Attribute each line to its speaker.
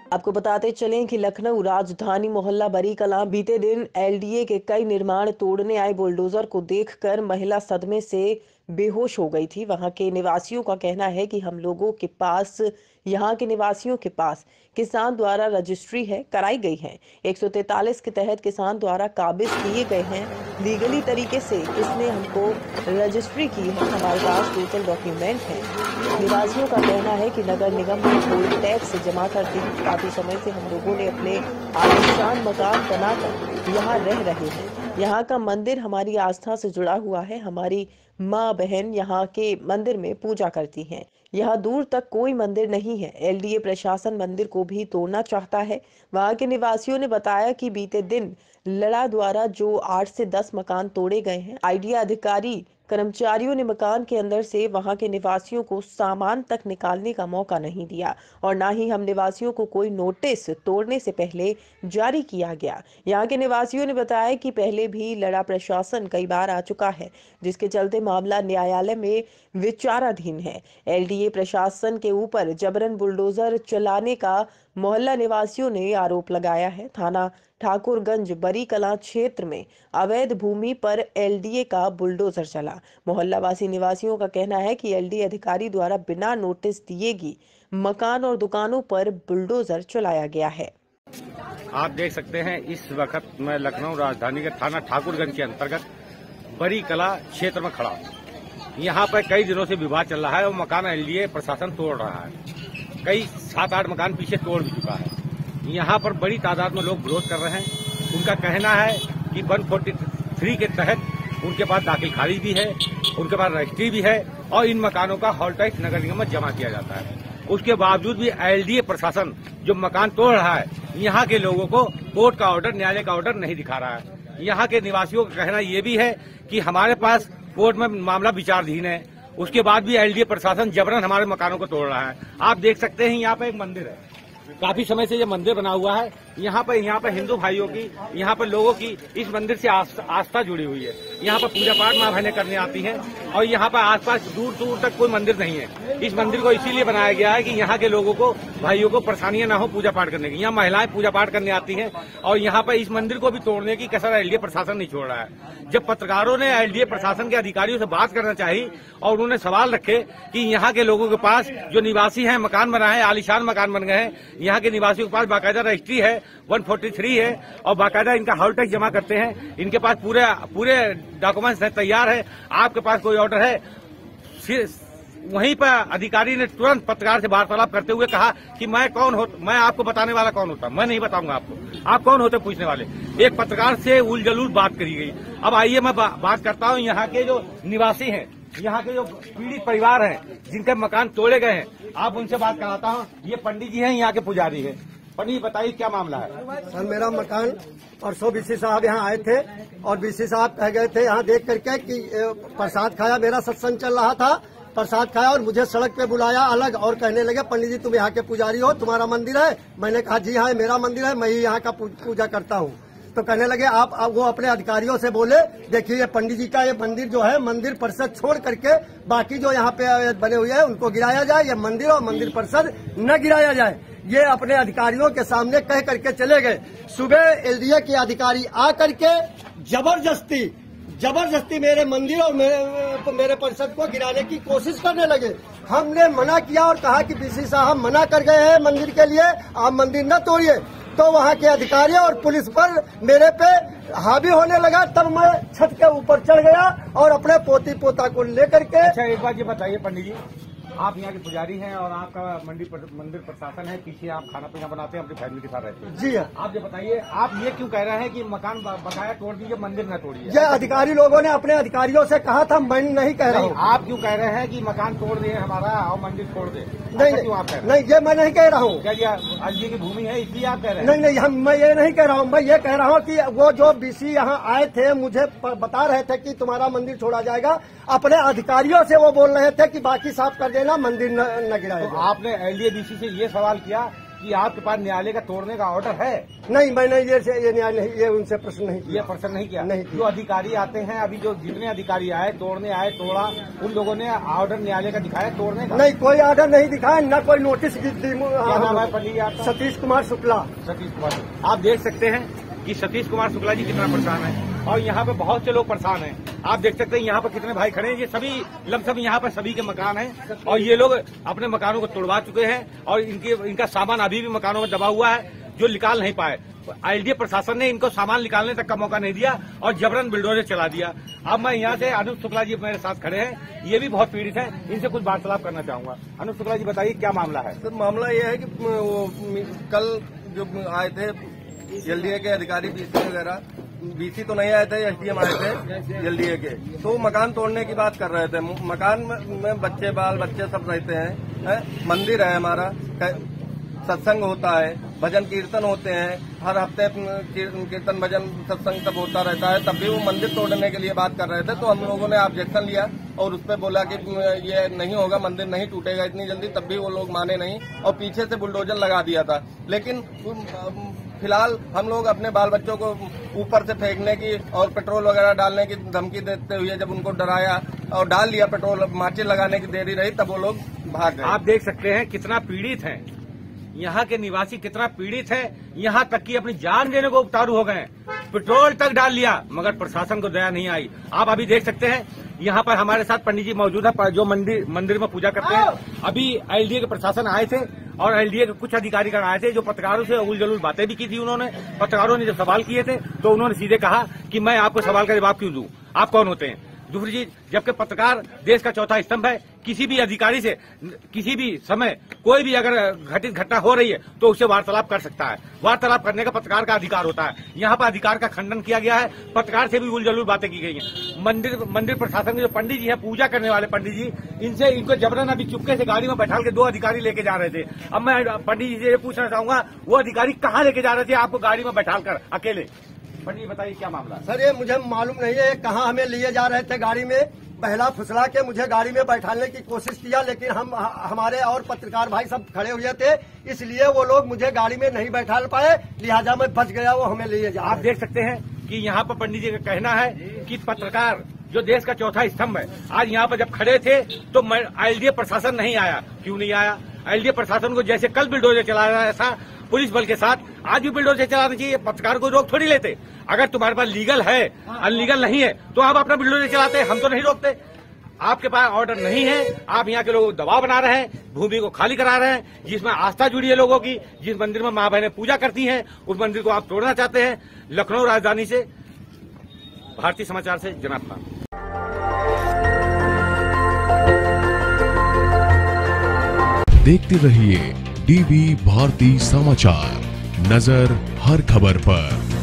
Speaker 1: आपको बताते चलें कि लखनऊ राजधानी मोहल्ला बरी कलां बीते दिन एलडीए के कई निर्माण तोड़ने आए बुलडोजर को देखकर महिला सदमे से बेहोश हो गई थी। वहां के निवासियों का कहना है कि हम लोगों के पास यहाँ के निवासियों के पास किसान द्वारा रजिस्ट्री है कराई गई है। 143 के तहत किसान द्वारा काबिज किए गए हैं। लीगली तरीके से किसने हमको रजिस्ट्री की है, हमारे पास टोटल डॉक्यूमेंट है। निवासियों का कहना है कि नगर निगम में कोई टैक्स जमा करती है। काफी समय से हम लोगों ने अपने आलीशान मकान बनाकर यहाँ रह रहे हैं। यहाँ का मंदिर हमारी आस्था से जुड़ा हुआ है। हमारी माँ बहन यहाँ के मंदिर में पूजा करती हैं। यहाँ दूर तक कोई मंदिर नहीं है। एलडीए प्रशासन मंदिर को भी तोड़ना चाहता है। वहाँ के निवासियों ने बताया कि बीते दिन लड़ा द्वारा जो 8 से 10 मकान तोड़े गए हैं। आईडिया अधिकारी कर्मचारियों ने मकान के अंदर से वहां के निवासियों को सामान तक निकालने का मौका नहीं दिया और ना ही हम निवासियों को कोई नोटिस तोड़ने से पहले जारी किया गया। यहां के निवासियों ने बताया कि पहले भी लड़ा प्रशासन कई बार आ चुका है, जिसके चलते मामला न्यायालय में विचाराधीन है। एलडीए प्रशासन के ऊपर जबरन बुलडोजर चलाने का मोहल्ला निवासियों ने आरोप लगाया है। थाना ठाकुरगंज बरी कलां क्षेत्र में अवैध भूमि पर एलडीए का बुलडोजर चला। मोहल्ला वासी निवासियों का कहना है कि एलडीए अधिकारी द्वारा बिना नोटिस दिएगी मकान और दुकानों पर बुलडोजर चलाया गया है।
Speaker 2: आप देख सकते हैं इस वक्त मैं लखनऊ राजधानी के थाना ठाकुरगंज के अंतर्गत बरी कला क्षेत्र में खड़ा हूँ। यहाँ पर कई दिनों से विवाद चल रहा है और मकान एलडीए प्रशासन तोड़ रहा है। कई 7-8 मकान पीछे तोड़ भी चुका है। यहाँ पर बड़ी तादाद में लोग विरोध कर रहे हैं। उनका कहना है कि 143 के तहत उनके पास दाखिल खारिज भी है, उनके पास रजिस्ट्री भी है और इन मकानों का हॉल टैक्स नगर निगम में जमा किया जाता है। उसके बावजूद भी एलडीए प्रशासन जो मकान तोड़ रहा है, यहाँ के लोगों को कोर्ट का ऑर्डर, न्यायालय का ऑर्डर नहीं दिखा रहा है। यहाँ के निवासियों का कहना ये भी है कि हमारे पास कोर्ट में मामला विचाराधीन है, उसके बाद भी एलडीए प्रशासन जबरन हमारे मकानों को तोड़ रहा है। आप देख सकते हैं यहाँ पे एक मंदिर है, काफी समय से ये मंदिर बना हुआ है। यहाँ पर हिंदू भाइयों की, यहाँ पर लोगों की इस मंदिर से आस्था जुड़ी हुई है। यहाँ पर पूजा पाठ माँ बहनें करने आती हैं और यहाँ पर आसपास दूर दूर तक कोई मंदिर नहीं है। इस मंदिर को इसीलिए बनाया गया है कि यहाँ के लोगों को, भाइयों को परेशानियां ना हो पूजा पाठ करने की। यहाँ महिलाएं पूजा पाठ करने आती हैं और यहाँ पर इस मंदिर को भी तोड़ने की कसर एलडीए प्रशासन नहीं छोड़ रहा है। जब पत्रकारों ने एलडीए प्रशासन के अधिकारियों से बात करना चाहिए और उन्होंने सवाल रखे कि यहाँ के लोगों के पास जो निवासी हैं, मकान बनाए, आलीशान मकान बन गए हैं, यहाँ के निवासियों के पास बाकायदा रजिस्ट्री है, 143 है और बाकायदा इनका हॉल टैक्स जमा करते हैं, इनके पास पूरे डॉक्यूमेंट्स तैयार है, आपके पास कोई ऑर्डर है। वहीं पर अधिकारी ने तुरंत पत्रकार से वार्तालाप करते हुए कहा कि मैं आपको बताने वाला कौन होता, मैं नहीं बताऊंगा आपको, आप कौन होते पूछने वाले। एक पत्रकार से उल जलूल बात करी गई। अब आइए मैं बात करता हूं यहाँ के जो निवासी हैं, यहाँ के जो पीड़ित परिवार हैं जिनके मकान तोड़े गए हैं, आप उनसे बात कराता हूँ। ये पंडित जी हैं, यहाँ के पुजारी हैं। पंडित बताइए क्या मामला है।
Speaker 3: सर, मेरा मकान परसों बीसी साहब यहाँ आए थे और बीसी साहब कह गए थे यहाँ देख करके कि प्रसाद खाया, मेरा सत्संग चल रहा था, प्रसाद खाया और मुझे सड़क पे बुलाया अलग और कहने लगे पंडित जी तुम यहाँ के पुजारी हो, तुम्हारा मंदिर है। मैंने कहा जी हाँ मेरा मंदिर है, मैं ही यहाँ का पूजा करता हूँ। तो कहने लगे आप वो अपने अधिकारियों से बोले देखिए ये पंडित जी का ये मंदिर जो है, मंदिर परिषद छोड़ करके बाकी जो यहाँ पे बने हुए हैं उनको गिराया जाए, ये मंदिर और मंदिर परिषद न गिराया जाए। ये अपने अधिकारियों के सामने कह करके चले गए। सुबह एलडीए के अधिकारी आ करके जबरदस्ती मेरे मंदिर और मेरे परिषद को गिराने की कोशिश करने लगे। हमने मना किया और कहा कि बीसी साहब मना कर गए हैं मंदिर के लिए, आप मंदिर न तोड़िए। तो वहाँ के अधिकारी और पुलिस पर मेरे पे हावी होने लगा। तब मैं छत के ऊपर चढ़ गया और अपने पोती पोता को लेकर के।
Speaker 2: अच्छा, एक बात ये बताइए पंडित जी, आप यहाँ के पुजारी हैं और आपका मंदिर प्रशासन है, पीछे आप खाना पीना बनाते हैं, अपनी फैमिली के साथ रहते हैं।
Speaker 3: जी हाँ।
Speaker 2: आप ये बताइए, आप ये क्यों कह रहे हैं कि मकान बकाया तोड़ दीजिए, मंदिर न तोड़िए?
Speaker 3: ये अधिकारी लोगों ने अपने अधिकारियों से कहा था, मैं नहीं कह रहा हूँ।
Speaker 2: आप क्यों कह रहे हैं कि मकान तोड़ दे हमारा और मंदिर छोड़ दे?
Speaker 3: नहीं
Speaker 2: क्यों आप कह रहे हैं?
Speaker 3: नहीं, ये मैं नहीं कह रहा हूँ।
Speaker 2: क्या ये एलडीए की भूमि है इसलिए आप कह रहे हैं?
Speaker 3: नहीं, मैं ये नहीं कह रहा हूँ। मैं ये कह रहा हूँ कि वो जो बीसी यहाँ आए थे मुझे बता रहे थे कि तुम्हारा मंदिर छोड़ा जाएगा। अपने अधिकारियों से वो बोल रहे थे कि बाकी साफ कर देना, मंदिर न गिराएगा।
Speaker 2: तो आपने एलडीए बीसी से ये सवाल किया कि आपके पास न्यायालय का तोड़ने का ऑर्डर है?
Speaker 3: नहीं, मैंने ये न्याय नहीं, ये उनसे प्रश्न नहीं किया।
Speaker 2: ये प्रश्न नहीं किया?
Speaker 3: नहीं।
Speaker 2: जो अधिकारी आते हैं, अभी जो जितने अधिकारी आए तोड़ने आए, तोड़ा, उन लोगों ने ऑर्डर न्यायालय का दिखाया तोड़ने का?
Speaker 3: नहीं, कोई ऑर्डर नहीं दिखाया, न कोई नोटिस दी।
Speaker 2: क्या नाम है पंडित जी आपका?
Speaker 3: सतीश कुमार शुक्ला।
Speaker 2: सतीश कुमार। आप देख सकते हैं कि सतीश कुमार शुक्ला जी कितना परेशान है, और यहाँ पे बहुत से लोग परेशान हैं। आप देख सकते हैं यहाँ पर कितने भाई खड़े हैं, ये सभी लमसम यहाँ पर सभी के मकान हैं, और ये लोग अपने मकानों को तोड़वा चुके हैं, और इनका सामान अभी भी मकानों में दबा हुआ है, जो निकाल नहीं पाए। एलडीए प्रशासन ने इनको सामान निकालने तक का मौका नहीं दिया और जबरन बुलडोजर चला दिया। अब मैं यहाँ से अनुप शुक्ला जी मेरे साथ खड़े हैं, ये भी बहुत पीड़ित हैं, इनसे कुछ वार्तालाप करना चाहूंगा। अनुप शुक्ला जी बताइए क्या मामला है?
Speaker 4: सर, मामला ये है कि वो कल जो आए थे एलडीए के अधिकारी, बीसी वगैरह, बीसी तो नहीं आए थे, एसडीएम आए थे एलडीए के, तो मकान तोड़ने की बात कर रहे थे। मकान में बच्चे, बाल बच्चे सब रहते हैं, मंदिर है हमारा, सत्संग होता है, भजन कीर्तन होते हैं, हर हफ्ते कीर्तन भजन सत्संग सब होता रहता है। तब भी वो मंदिर तोड़ने के लिए बात कर रहे थे, तो हम लोगों ने ऑब्जेक्शन लिया और उस पर बोला कि ये नहीं होगा, मंदिर नहीं टूटेगा इतनी जल्दी। तब भी वो लोग माने नहीं और पीछे से बुलडोजर लगा दिया था। लेकिन फिलहाल हम लोग अपने बाल बच्चों को ऊपर से फेंकने की और पेट्रोल वगैरह डालने की धमकी देते हुए जब उनको डराया और डाल दिया पेट्रोल, माचिस लगाने की देरी रही, तब वो लोग भाग गए।
Speaker 2: आप देख सकते हैं कितना पीड़ित हैं यहाँ के निवासी, कितना पीड़ित है, यहाँ तक कि अपनी जान देने को उतारू हो गए, पेट्रोल तक डाल लिया, मगर प्रशासन को दया नहीं आई। आप अभी देख सकते हैं यहाँ पर हमारे साथ पंडित जी मौजूद है, जो मंदिर में पूजा करते हैं। अभी एलडीए के प्रशासन आए थे और एलडीए के कुछ अधिकारी आए थे, जो पत्रकारों से उल जलूल बातें भी की थी। उन्होंने, पत्रकारों ने जब सवाल किए थे तो उन्होंने सीधे कहा कि मैं आपको सवाल का जवाब क्यों दूं, आप कौन होते हैं? दूसरी चीज, जबकि पत्रकार देश का चौथा स्तंभ है, किसी भी अधिकारी से किसी भी समय कोई भी अगर घटित घटना हो रही है तो उससे वार्तालाप कर सकता है। वार्तालाप करने का पत्रकार का अधिकार होता है। यहाँ पर अधिकार का खंडन किया गया है, पत्रकार से भी उल जलूल बातें की गई हैं। मंदिर प्रशासन के जो पंडित जी हैं, पूजा करने वाले पंडित जी, इनको जबरन अभी चुपके से गाड़ी में बैठा के 2 अधिकारी लेके जा रहे थे। अब मैं पंडित जी से ये पूछना चाहूंगा, वो अधिकारी कहाँ लेके जा रहे थे आपको गाड़ी में बैठाकर अकेले? पंडित बताइए क्या मामला?
Speaker 3: सर, ये मुझे मालूम नहीं है कहाँ हमें लिए जा रहे थे। गाड़ी में पहला फुसला के मुझे गाड़ी में बैठाने की कोशिश किया, लेकिन हमारे और पत्रकार भाई सब खड़े हुए थे, इसलिए वो लोग मुझे गाड़ी में नहीं बैठा पाए, लिहाजा मैं बच गया, वो हमें लिए जा।
Speaker 2: आप देख सकते हैं कि यहाँ पर पंडित जी का कहना है कि पत्रकार जो देश का चौथा स्तंभ है, आज यहाँ पर जब खड़े थे तो एलडीए प्रशासन नहीं आया। क्यों नहीं आया? एलडीए प्रशासन को जैसे कल बुलडोजर चलाया था पुलिस बल के साथ, आज भी बुलडोजर चलाना चाहिए। पत्रकार को रोक थोड़ी लेते। अगर तुम्हारे पास लीगल है, अनलीगल नहीं है, तो आप अपना बुलडोजर चलाते, हम तो नहीं रोकते। आपके पास ऑर्डर नहीं है, आप यहाँ के लोगों को दबाव बना रहे हैं, भूमि को खाली करा रहे हैं, जिसमें आस्था जुड़ी है लोगों की, जिस मंदिर में माँ बहनें पूजा करती हैं, उस मंदिर को आप तोड़ना चाहते हैं। लखनऊ राजधानी से भारतीय समाचार से जनाब खान।
Speaker 5: देखते रहिए डीवी भारती समाचार, नजर हर खबर पर।